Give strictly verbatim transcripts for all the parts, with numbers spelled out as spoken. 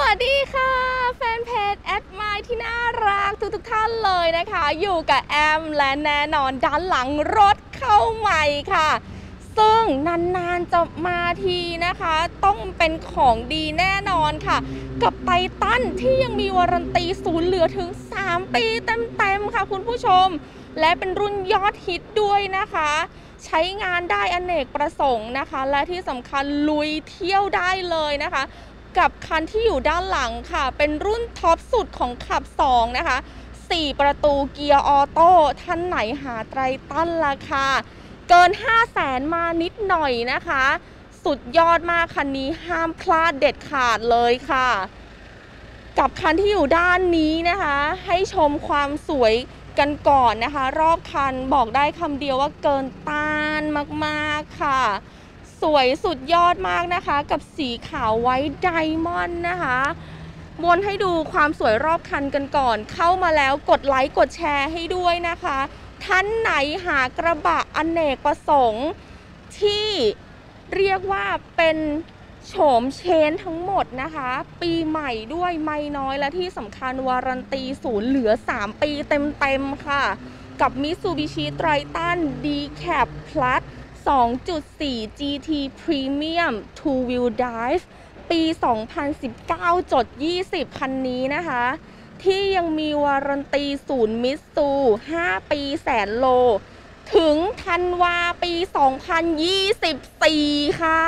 วัสดีค่ะแฟนเพจแอดไมล์ที่น่ารักทุกทุกท่านเลยนะคะอยู่กับแอมและแน่นอนด้านหลังรถเข้าใหม่ค่ะซึ่งนานๆจะมาทีนะคะต้องเป็นของดีแน่นอนค่ะกับไททันที่ยังมีวารันตีศูนย์เหลือถึงสามปีเต็มๆค่ะคุณผู้ชมและเป็นรุ่นยอดฮิตด้วยนะคะใช้งานได้อเนกประสงค์นะคะและที่สำคัญลุยเที่ยวได้เลยนะคะกับคันที่อยู่ด้านหลังค่ะเป็นรุ่นท็อปสุดของขับสองนะคะสี่ประตูเกียร์ออโต้ท่านไหนหาไททันราคาเกิน ห้าแสน มานิดหน่อยนะคะสุดยอดมากคันนี้ห้ามพลาดเด็ดขาดเลยค่ะกับคันที่อยู่ด้านนี้นะคะให้ชมความสวยกันก่อนนะคะรอบคันบอกได้คำเดียวว่าเกินต้านมากๆค่ะสวยสุดยอดมากนะคะกับสีขาวไว้ไดมอนด์นะคะวนให้ดูความสวยรอบคันกันก่อนเข้ามาแล้วกดไลค์กดแชร์ให้ด้วยนะคะท่านไหนหากระบะอเนกประสงค์ที่เรียกว่าเป็นโฉมเชนทั้งหมดนะคะปีใหม่ด้วยไม่น้อยและที่สำคัญวารันตีศูนย์เหลือสามปีเต็มๆค่ะกับ Mitsubishi Triton ดี แคป Plus สองจุดสี่ จี ที Premium Two Wheel Drive ปี สองพันสิบเก้า ยี่สิบ คันนี้นะคะที่ยังมีวารันตีศูนย์มิตซูห้าปีแสนโลถึงธันวาปี สองพันยี่สิบสี่ ค่ะ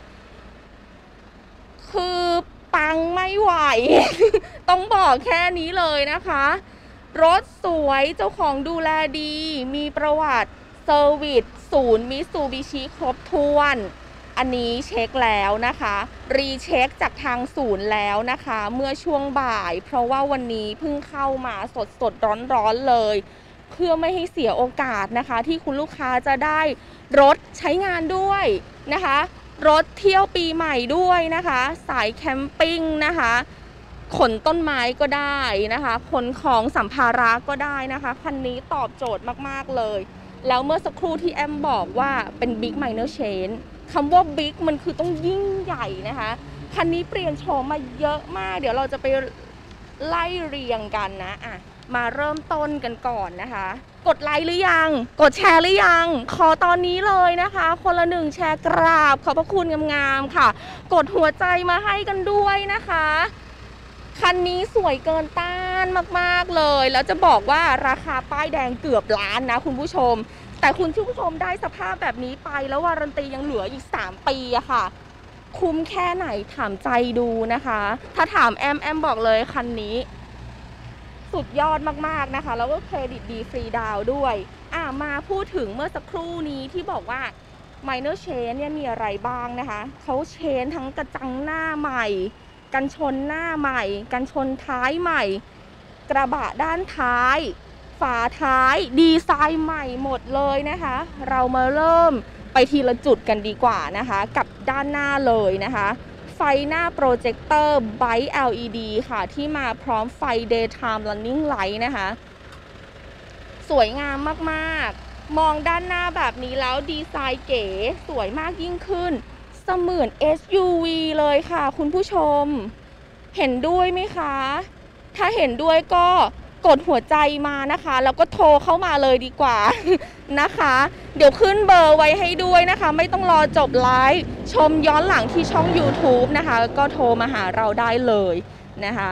คือปังไม่ไหว ต้องบอกแค่นี้เลยนะคะรถสวยเจ้าของดูแลดีมีประวัติเซอร์วิสศูนย์มิตซูบิชิครบถ้วนอันนี้เช็คแล้วนะคะรีเช็คจากทางศูนย์แล้วนะคะเมื่อช่วงบ่ายเพราะว่าวันนี้เพิ่งเข้ามาสดสดร้อนร้อนเลยเพื่อไม่ให้เสียโอกาสนะคะที่คุณลูกค้าจะได้รถใช้งานด้วยนะคะรถเที่ยวปีใหม่ด้วยนะคะสายแคมปิ้งนะคะขนต้นไม้ก็ได้นะคะขนของสัมภาระก็ได้นะคะคันนี้ตอบโจทย์มากๆเลยแล้วเมื่อสักครู่ที่แอมบอกว่าเป็น Big Minor Change คำว่า Big มันคือต้องยิ่งใหญ่นะคะคันนี้เปลี่ยนโฉมมาเยอะมากเดี๋ยวเราจะไปไล่เรียงกันนะอ่ะมาเริ่มต้นกันก่อนนะคะกดไลค์หรือยังกดแชร์หรือยังขอตอนนี้เลยนะคะคนละหนึ่งแชร์กราบขอบพระคุณงามๆค่ะกดหัวใจมาให้กันด้วยนะคะคันนี้สวยเกินต้านมากๆเลยแล้วจะบอกว่าราคาป้ายแดงเกือบล้านนะคุณผู้ชมแต่คุณผู้ชมได้สภาพแบบนี้ไปแล้ววารันตียังเหลืออีกสามปีอะค่ะคุ้มแค่ไหนถามใจดูนะคะถ้าถามแอมแอมบอกเลยคันนี้สุดยอดมากๆนะคะแล้วก็เครดิตดีฟรีดาวด้วยอ่ะมาพูดถึงเมื่อสักครู่นี้ที่บอกว่า Minor Change เนี่ยมีอะไรบ้างนะคะเขาเชนทั้งกระจังหน้าใหม่กันชนหน้าใหม่กันชนท้ายใหม่กระบะด้านท้ายฝาท้ายดีไซน์ใหม่หมดเลยนะคะเรามาเริ่มไปทีละจุดกันดีกว่านะคะกับด้านหน้าเลยนะคะไฟหน้าโปรเจคเตอร์ไบต์ แอล อี ดี ค่ะที่มาพร้อมไฟ Daytime Running Light นะคะสวยงามมากๆมองด้านหน้าแบบนี้แล้วดีไซน์เก๋สวยมากยิ่งขึ้นเสมือน เอส ยู วี เลยค่ะคุณผู้ชมเห็นด้วยไหมคะถ้าเห็นด้วยก็กดหัวใจมานะคะแล้วก็โทรเข้ามาเลยดีกว่านะคะเดี๋ยวขึ้นเบอร์ไว้ให้ด้วยนะคะไม่ต้องรอจบไลฟ์ชมย้อนหลังที่ช่อง ยูทูบ นะคะก็โทรมาหาเราได้เลยนะคะ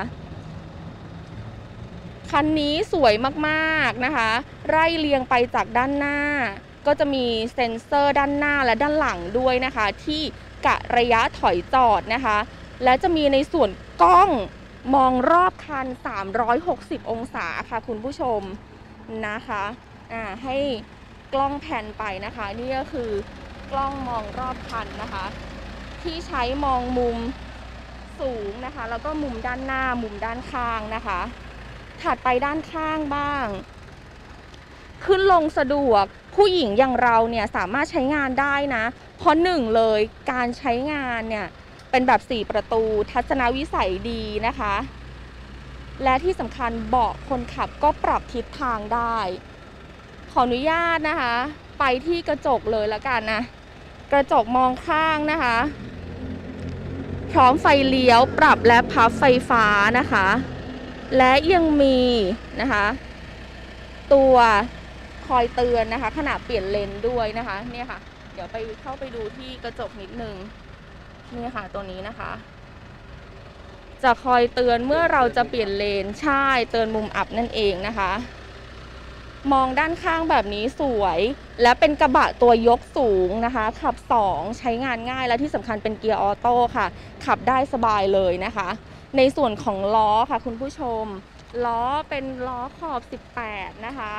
คันนี้สวยมากๆนะคะไล่เรียงไปจากด้านหน้าก็จะมีเซ็นเซอร์ด้านหน้าและด้านหลังด้วยนะคะที่กะระยะถอยจอดนะคะและจะมีในส่วนกล้องมองรอบคันสามร้อยหกสิบองศาค่ะคุณผู้ชมนะคะอ่าให้กล้องแผ่นไปนะคะนี่ก็คือกล้องมองรอบคันนะคะที่ใช้มองมุมสูงนะคะแล้วก็มุมด้านหน้ามุมด้านข้างนะคะถัดไปด้านข้างบ้างขึ้นลงสะดวกผู้หญิงอย่างเราเนี่ยสามารถใช้งานได้นะเพราะหนึ่งเลยการใช้งานเนี่ยเป็นแบบสี่ประตูทัศนวิสัยดีนะคะและที่สำคัญเบาะคนขับก็ปรับทิศทางได้ขออนุญาตนะคะไปที่กระจกเลยแล้วกันนะกระจกมองข้างนะคะพร้อมไฟเลี้ยวปรับและพับไฟฟ้านะคะและยังมีนะคะตัวคอยเตือนนะคะขณะเปลี่ยนเลนด้วยนะคะเนี่ยค่ะเดี๋ยวไปเข้าไปดูที่กระจกนิดนึงนี่ค่ะตัวนี้นะคะจะคอยเตือนเมื่อเราจะเปลี่ยนเลนใช่เตือนมุมอับนั่นเองนะคะมองด้านข้างแบบนี้สวยและเป็นกระบะตัวยกสูงนะคะขับสองใช้งานง่ายและที่สำคัญเป็นเกียร์ออโต้ค่ะขับได้สบายเลยนะคะในส่วนของล้อค่ะคุณผู้ชมล้อเป็นล้อขอบสิบแปดนะคะ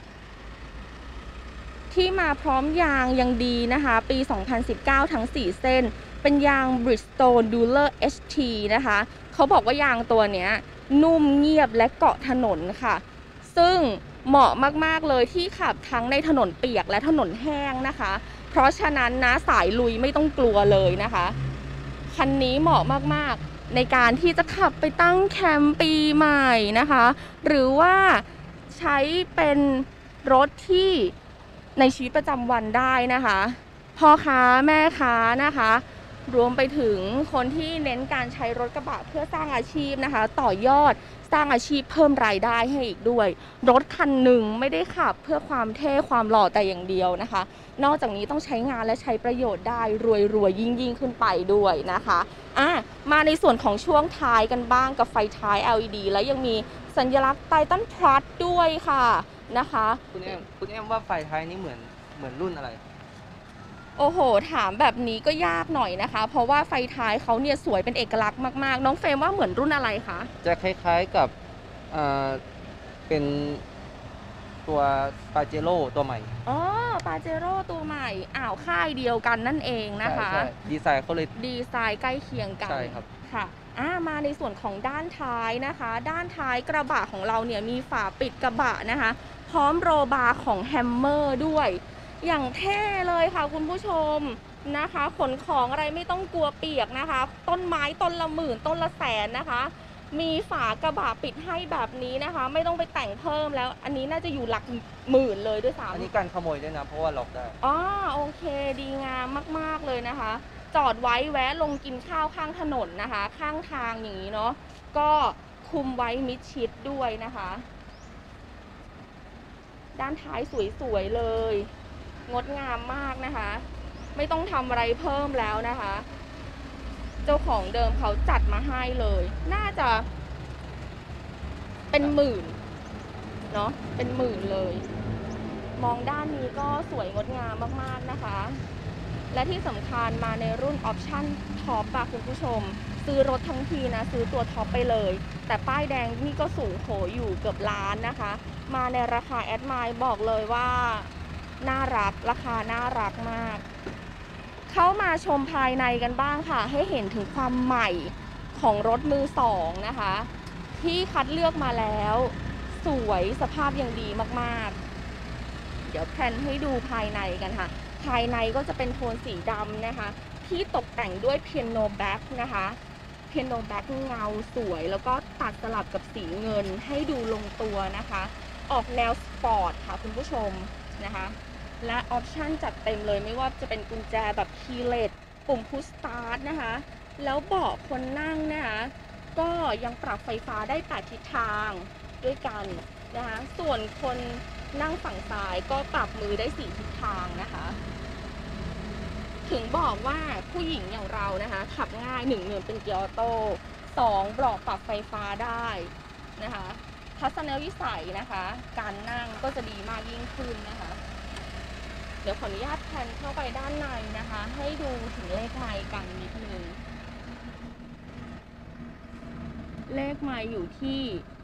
ที่มาพร้อมยางยังดีนะคะปีสองพันสิบเก้าทั้งสี่เส้นเป็นยาง Bridgestone Dueler เอช ที นะคะเขาบอกว่ายางตัวเนี้ยนุ่มเงียบและเกาะถนนค่ะซึ่งเหมาะมากๆเลยที่ขับทั้งในถนนเปียกและถนนแห้งนะคะเพราะฉะนั้นนะสายลุยไม่ต้องกลัวเลยนะคะคันนี้เหมาะมากๆในการที่จะขับไปตั้งแคมป์ปีใหม่นะคะหรือว่าใช้เป็นรถที่ในชีวิตประจำวันได้นะคะพ่อค้าแม่ค้านะคะรวมไปถึงคนที่เน้นการใช้รถกระบะเพื่อสร้างอาชีพนะคะต่อยอดสร้างอาชีพเพิ่มรายได้ให้อีกด้วยรถคันหนึ่งไม่ได้ขับเพื่อความเท่ความหล่อแต่อย่างเดียวนะคะนอกจากนี้ต้องใช้งานและใช้ประโยชน์ได้รวยๆยิ่งยิ่งขึ้นไปด้วยนะคะอ่ะมาในส่วนของช่วงท้ายกันบ้างกับไฟท้าย แอล อี ดี และยังมีสัญลักษณ์ Titan Plus ด้วยค่ะนะคะคุณแอมคุณแอมว่าไฟท้ายนี้เหมือนเหมือนรุ่นอะไรโอ้โหถามแบบนี้ก็ยากหน่อยนะคะเพราะว่าไฟท้ายเขาเนี่ยสวยเป็นเอกลักษณ์มากๆน้องเฟรมว่าเหมือนรุ่นอะไรคะจะคล้ายๆกับอ่าเป็นตัวปาเจโร่ตัวใหม่อ๋อปาเจโร่ตัวใหม่อ้าวค่ายเดียวกันนั่นเองนะคะใช่ดีไซน์เขาเลยดีไซน์ใกล้เคียงกันใช่ครับค่ะอ่ามาในส่วนของด้านท้ายนะคะด้านท้ายกระบะของเราเนี่ยมีฝาปิดกระบะนะคะพร้อมโรบาร์ของแฮมเมอร์ด้วยอย่างเท่เลยค่ะคุณผู้ชมนะคะขนของอะไรไม่ต้องกลัวเปียกนะคะต้นไม้ต้นละหมื่นต้นละแสนนะคะมีฝากระบะปิดให้แบบนี้นะคะไม่ต้องไปแต่งเพิ่มแล้วอันนี้น่าจะอยู่หลักหมื่นเลยด้วยซ้ำอันนี้การขโมยด้วยนะเพราะว่าล็อกได้อ๋อโอเคดีงามมากๆเลยนะคะจอดไว้แวะลงกินข้าวข้างถนนนะคะข้างทางอย่างนี้เนาะก็คุมไว้มิดชิดด้วยนะคะด้านท้ายสวยๆเลยงดงามมากนะคะไม่ต้องทำอะไรเพิ่มแล้วนะคะเจ้าของเดิมเขาจัดมาให้เลยน่าจะเป็นหมื่นเนาะเป็นหมื่นเลยมองด้านนี้ก็สวยงดงามมากๆนะคะและที่สำคัญมาในรุ่นออปชั่นท็อปอะคุณผู้ชมซื้อรถทั้งทีนะซื้อตัวท็อปไปเลยแต่ป้ายแดงนี่ก็สูงโหอยู่เกือบล้านนะคะมาในราคาแอดไมล์บอกเลยว่าน่ารักราคาน่ารักมากเข้ามาชมภายในกันบ้างค่ะให้เห็นถึงความใหม่ของรถมือสองนะคะที่คัดเลือกมาแล้วสวยสภาพยังดีมากๆเดี๋ยวแพลนให้ดูภายในกันค่ะภายในก็จะเป็นโทนสีดำนะคะที่ตกแต่งด้วยเปียโนแบ็คนะคะเปียโนแบ็คเงาสวยแล้วก็ตัดสลับกับสีเงินให้ดูลงตัวนะคะออกแนวสปอร์ตค่ะคุณผู้ชมนะคะและออปชั่นจัดเต็มเลยไม่ว่าจะเป็นกุญแจแบบคีย์เลสปุ่มพุชสตาร์ทนะคะแล้วเบาะคนนั่งนะคะก็ยังปรับไฟฟ้าได้แปดทิศทางด้วยกันนะคะส่วนคนนั่งฝั่งซ้ายก็ปรับมือได้สี่ทิศทางนะคะถึงบอกว่าผู้หญิงอย่างเรานะคะขับง่ายหนึ่งเงินเป็นเกียร์ออโต้สองเบาะปรับไฟฟ้าได้นะคะทัศนวิสัยนะคะการนั่งก็จะดีมากยิ่งขึ้นนะคะเดี๋ยวขออนุญาตแพนเข้าไปด้านในนะคะให้ดูถึงเลขไมล์กันนิดนึงเลขไมล์อยู่ที่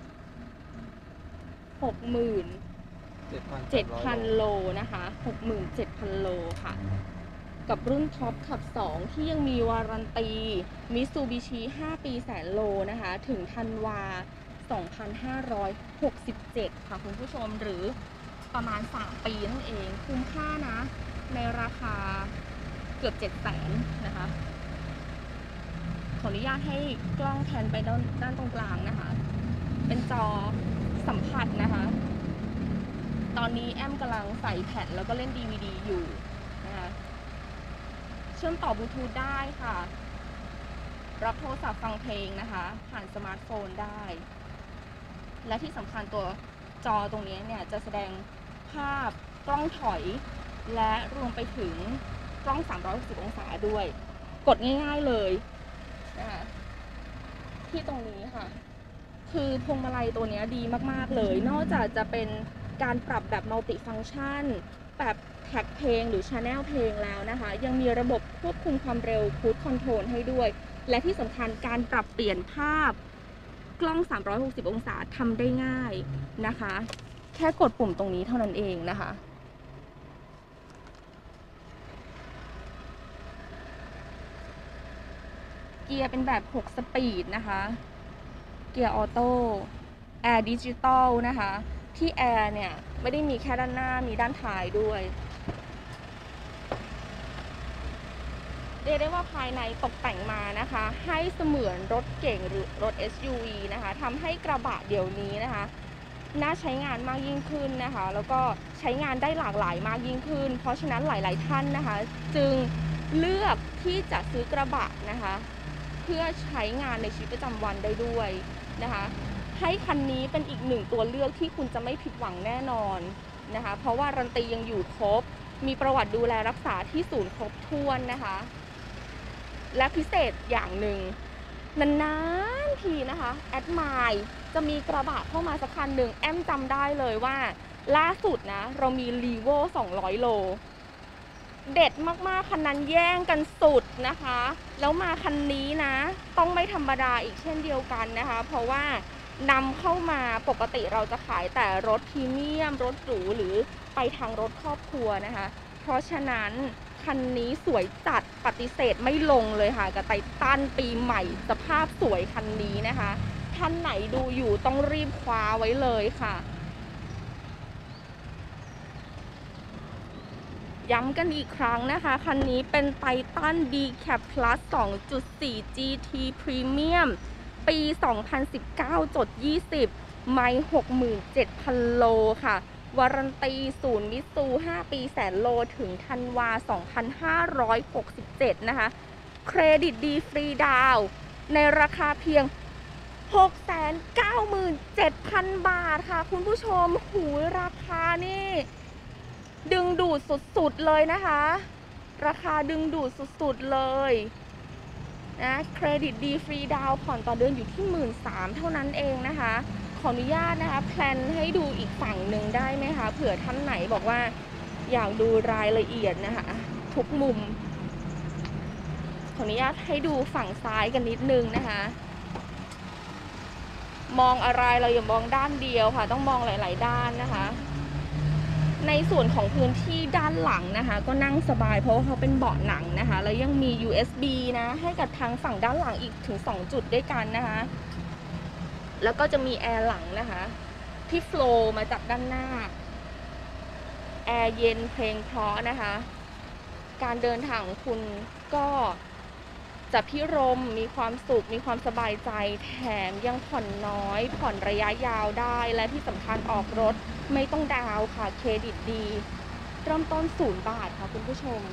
หกหมื่นเจ็ดพันโลนะคะหกหมื่นเจ็ดพันโลค่ะกับรุ่นท็อปขับสองที่ยังมีวารันตีมิตซูบิชิห้าปีแสนโลนะคะถึงธันวาสองพันห้าร้อยหกสิบเจ็ดค่ะคุณผู้ชมหรือประมาณสามปีนั่นเองคุ้มค่านะในราคาเกือบเจ็ดแสนนะคะขออนุญาตให้กล้องแพนไปด้านด้านตรงกลางนะคะเป็นจอสัมผัสนะคะตอนนี้แอมกำลังใส่แผ่นแล้วก็เล่น ดี วี ดี อยู่นะคะเชื่อมต่อบลูทูธได้ค่ะรับโทรศัพท์ฟังเพลงนะคะผ่านสมาร์ทโฟนได้และที่สำคัญตัวจอตรงนี้เนี่ยจะแสดงภาพกล้องถอยและรวมไปถึงกล้องสามร้อยหกสิบองศาด้วยกดง่ายๆเลยนะคะที่ตรงนี้ค่ะคือพวงมาลัยตัวนี้ดีมากๆเลยนอกจากจะเป็นการปรับแบบมัลติฟังก์ชันแบบแท็กเพลงหรือชาแนลเพลงแล้วนะคะยังมีระบบควบคุมความเร็วครูซคอนโทรลให้ด้วยและที่สำคัญการปรับเปลี่ยนภาพกล้องสามร้อยหกสิบองศาทำได้ง่ายนะคะแค่กดปุ่มตรงนี้เท่านั้นเองนะคะเกียร์เป็นแบบหกสปีดนะคะเกียร์ออโต้แอร์ดิจิตอลนะคะที่แอร์เนี่ยไม่ได้มีแค่ด้านหน้ามีด้านท้ายด้วยเรียกได้ว่าภายในตกแต่งมานะคะให้เสมือนรถเก๋งหรือรถ เอส ยู วี นะคะทำให้กระบะเดี๋ยวนี้นะคะน่าใช้งานมากยิ่งขึ้นนะคะแล้วก็ใช้งานได้หลากหลายมากยิ่งขึ้นเพราะฉะนั้นหลายๆท่านนะคะจึงเลือกที่จะซื้อกระบะนะคะเพื่อใช้งานในชีวิตประจำวันได้ด้วยนะคะให้คันนี้เป็นอีกหนึ่งตัวเลือกที่คุณจะไม่ผิดหวังแน่นอนนะคะเพราะว่ารันตียังอยู่ครบมีประวัติดูแลรักษาที่ศูนย์ครบถ้วนนะคะและพิเศษอย่างหนึ่งนานๆทีนะคะแอดไมล์จะมีกระบะเข้ามาสักคันหนึ่งแอมจำได้เลยว่าล่าสุดนะเรามีรีโวสองร้อยโลเด็ดมากๆคันนั้นแย่งกันสุดนะคะแล้วมาคันนี้นะต้องไม่ธรรมดาอีกเช่นเดียวกันนะคะเพราะว่านำเข้ามาปกติเราจะขายแต่รถพรีเมียมรถหรูหรือไปทางรถครอบครัวนะคะเพราะฉะนั้นคันนี้สวยจัดปฏิเสธไม่ลงเลยค่ะกับไททันปีใหม่สภาพสวยคันนี้นะคะท่านไหนดูอยู่ต้องรีบคว้าไว้เลยค่ะย้ำกันอีกครั้งนะคะคันนี้เป็นไททัน ดี แคป Plus สองจุดสี่ จี ที Premium ปี สองพันสิบเก้า จด ยี่สิบ ไมล์ หกหมื่นเจ็ดพัน โลค่ะวารันตีศูนย์มิตซูห้าปีแสนโลถึงธันวาสองพันห้าร้อยหกสิบเจ็ดนะคะเครดิตดีฟรีดาวในราคาเพียง หกแสนเก้าหมื่นเจ็ดพัน บาทค่ะคุณผู้ชมหูราคานี่ดึงดูดสุดๆเลยนะคะราคาดึงดูดสุดๆเลยนะเครดิตดีฟรีดาวผ่อนต่อเดือนอยู่ที่ หนึ่งหมื่นสามพัน เท่านั้นเองนะคะขออนุญาตนะคะแพลนให้ดูอีกฝั่งหนึ่งได้ไหมคะเผื่อท่านไหนบอกว่าอยากดูรายละเอียดนะคะทุกมุมขออนุญาตให้ดูฝั่งซ้ายกันนิดนึงนะคะมองอะไรเราอย่ามองด้านเดียวค่ะต้องมองหลายๆด้านนะคะในส่วนของพื้นที่ด้านหลังนะคะก็นั่งสบายเพราะว่าเขาเป็นเบาะหนังนะคะแล้วยังมี ยู เอส บี นะให้กับทางฝั่งด้านหลังอีกถึงสองจุดด้วยกันนะคะแล้วก็จะมีแอร์หลังนะคะที่โฟลว์มาจากด้านหน้าแอร์เย็นเพลงเพราะนะคะการเดินทางของคุณก็จะพิรมมีความสุขมีความสบายใจแถมยังผ่อนน้อยผ่อนระยะยาวได้และที่สำคัญออกรถไม่ต้องดาวค่ะเครดิตดีเริ่มต้นศูนย์บาทค่ะคุณผู้ชม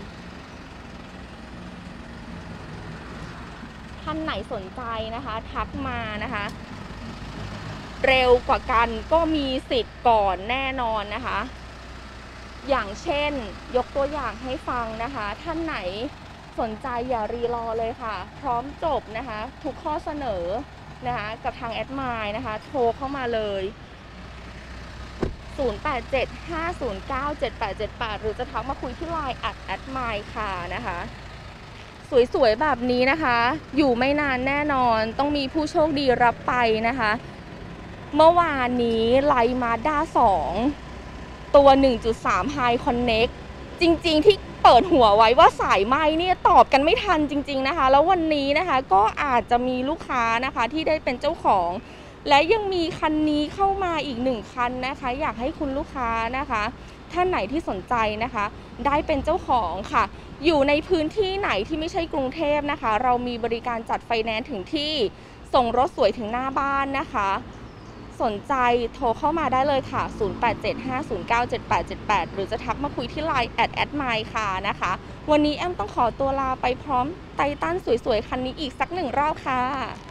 ท่านไหนสนใจนะคะทักมานะคะเร็วกว่ากันก็มีสิทธิ์ก่อนแน่นอนนะคะอย่างเช่นยกตัวอย่างให้ฟังนะคะท่านไหนสนใจอย่ารีรอเลยค่ะพร้อมจบนะคะทุกข้อเสนอนะคะกับทางแอดไมล์นะคะโทรเข้ามาเลยศูนย์ แปด เจ็ด ห้า ศูนย์ เก้า เจ็ด แปด เจ็ด แปดหรือจะทักมาคุยที่ไลน์อัดแอดไมล์ค่ะนะคะสวยๆแบบนี้นะคะอยู่ไม่นานแน่นอนต้องมีผู้โชคดีรับไปนะคะเมื่อวานนี้ไลน์มาด้าสองตัว หนึ่งจุดสาม High Connect จริงๆที่เปิดหัวไว้ว่าสายไหมเนี่ยตอบกันไม่ทันจริงๆนะคะแล้ววันนี้นะคะก็อาจจะมีลูกค้านะคะที่ได้เป็นเจ้าของและยังมีคันนี้เข้ามาอีกหนึ่งคันนะคะอยากให้คุณลูกค้านะคะท่านไหนที่สนใจนะคะได้เป็นเจ้าของค่ะอยู่ในพื้นที่ไหนที่ไม่ใช่กรุงเทพนะคะเรามีบริการจัดไฟแนนซ์ถึงที่ส่งรถสวยถึงหน้าบ้านนะคะสนใจโทรเข้ามาได้เลยค่ะ ศูนย์ แปด เจ็ด ห้า ศูนย์ เก้า เจ็ด แปด เจ็ด แปด หรือจะทักมาคุยที่ ไลน์ แอด แอดไมล์ค่ะนะคะ วันนี้แอมต้องขอตัวลาไปพร้อมไททันสวยๆ คันนี้อีกสักหนึ่งรอบค่ะ